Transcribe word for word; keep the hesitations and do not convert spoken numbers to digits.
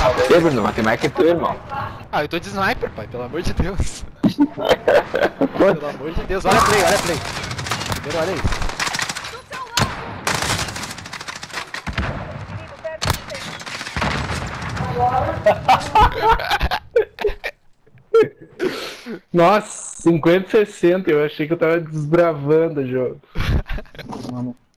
Ei, Bruno, matemática é tu, irmão. Ah, eu tô de sniper, pai, pelo amor de Deus. Pelo amor de Deus, olha a play, olha a play. Primeiro, olha isso. Nossa, cinquenta e sessenta, eu achei que eu tava desbravando o jogo. Mano.